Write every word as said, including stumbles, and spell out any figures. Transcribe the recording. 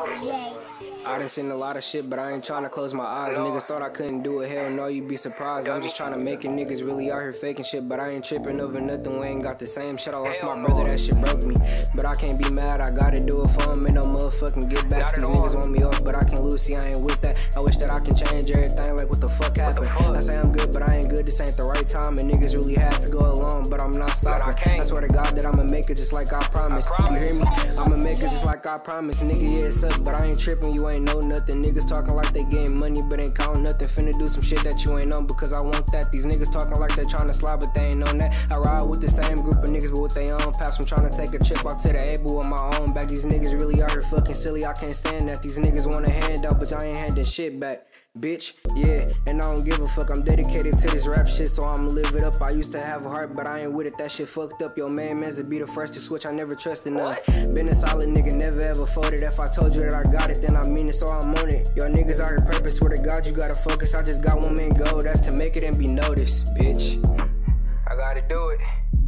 I done seen a lot of shit, but I ain't tryna close my eyes. Niggas thought I couldn't do it, hell no, you be surprised. I'm just tryna make it, niggas really out here faking shit, but I ain't tripping over nothing, we ain't got the same shit. I lost my brother, that shit broke me, but I can't be mad, I gotta do it for him, ain't no motherfucking get back. These niggas want me off, but I can't lose, see I ain't with that. I wish that I can change everything, like what the fuck happened? I say I'm good, but I ain't good, this ain't the right time, and niggas really had to go along, but I'm not stopping. I swear to God that I'ma make it just like I promised. You hear me? I'ma make it just like I promised. Nigga, yeah, it's up, but I ain't tripping, you ain't know nothing. Niggas talking like they getting money, but ain't counting nothing. Finna do some shit that you ain't on because I want that. These niggas talking like they tryna slide, but they ain't on that. I ride with the same group of niggas, but with their own paps. I'm tryna take a trip out to the Able with my own back. These niggas really out here fucking silly, I can't stand that. These niggas want a handout, but I ain't handing shit back. Bitch, yeah, and I don't give a fuck, I'm dedicated to this rap shit, so I'ma live it up. I used to have a heart, but I ain't with it, that shit fucked up. Yo, man, man's to be the first to switch, I never trusted none. Been a solid nigga, never ever folded. If I told you that I got it, then I mean it, so I'm on it. Y'all niggas out here purpose, swear to God, you gotta focus. I just got one man goal, that's to make it and be noticed, bitch. I gotta do it.